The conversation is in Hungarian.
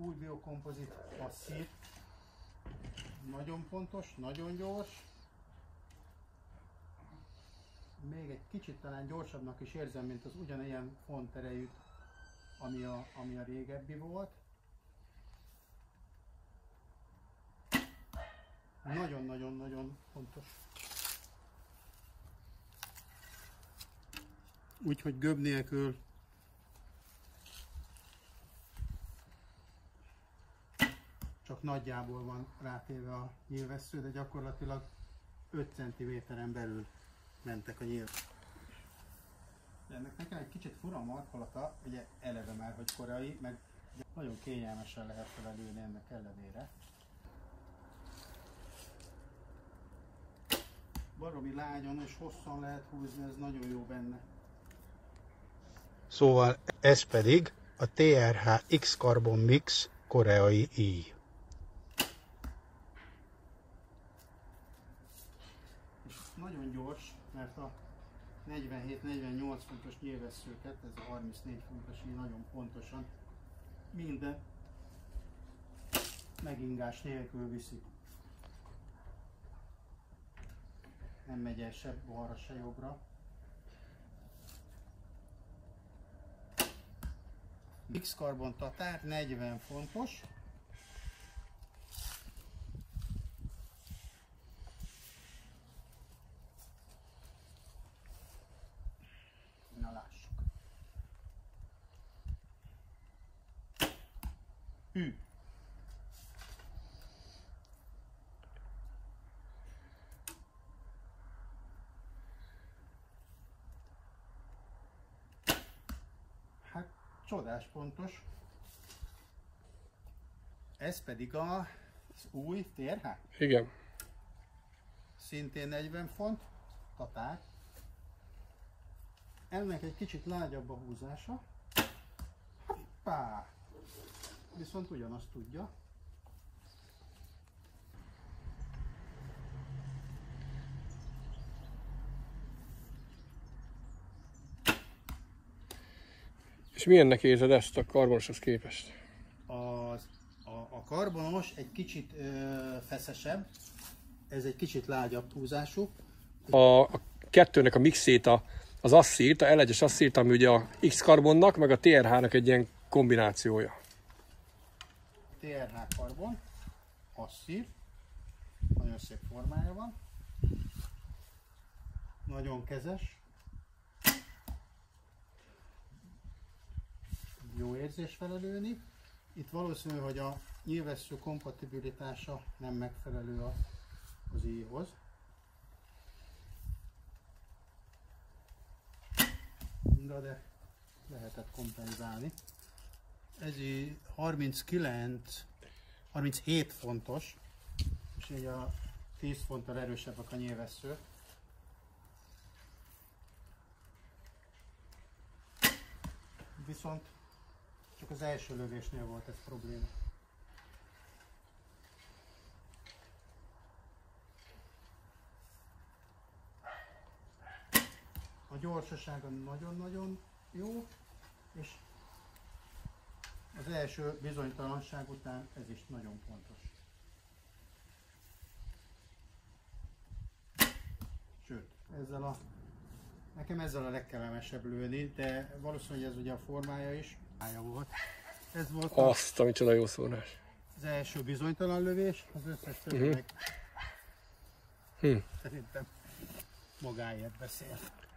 új biokompozit passzír. Nagyon pontos, nagyon gyors. Még egy kicsit talán gyorsabbnak is érzem, mint az ugyanilyen fonterejű, ami a régebbi volt. Nagyon-nagyon-nagyon fontos. Úgyhogy gömb nélkül csak nagyjából van rátéve a nyílvessző, de gyakorlatilag 5 cm-en belül mentek a nyíl. De ennek nekem egy kicsit fura a markolata, ugye eleve már, hogy korai, meg nagyon kényelmesen lehet felelőni ennek ellenére. Baromi lágyan és hosszan lehet húzni, ez nagyon jó benne. Szóval ez pedig a TRH X-Carbon Mix koreai íj. És nagyon gyors, mert a 47-48 fontos nyílvesszőket, ez a 34 fontos íj nagyon pontosan minden megingás nélkül viszi. Nem megy el se balra, se jobbra. X-Carbon tatár 40 fontos. Na lássuk. Hű. Hát csodás pontos. Ez pedig az új TRH. Igen. Szintén 40 font, tatár. Ennek egy kicsit lágyabb a húzása. Hoppá! Viszont ugyanazt tudja. És milyennek érzed ezt a karbonoshoz képest? A karbonos egy kicsit feszesebb, ez egy kicsit lágyabb húzású. A kettőnek a mixét, az asszírt, a L1-es asszírt, ami ugye a X-Carbonnak, meg a TRH-nak egy ilyen kombinációja. TRH karbon, asszír, nagyon szép formája van, nagyon kezes, jó érzés felelőni. Itt valószínű, hogy a nyílvessző kompatibilitása nem megfelelő az íjhoz. De lehetett kompenzálni. Ez 37 fontos, és így a 10 fonttal erősebbek a nyílvesszők. Viszont csak az első lövésnél volt ez probléma. A gyorsasága nagyon-nagyon jó, és az első bizonytalanság után ez is nagyon fontos. Sőt, nekem ezzel a legkellemesebb lőni, de valószínűleg ez ugye a formája is. Volt. Ez volt Azt, ami csoda jó szórás. az első bizonytalan lövés, az összes többi meg szerintem magáért beszél.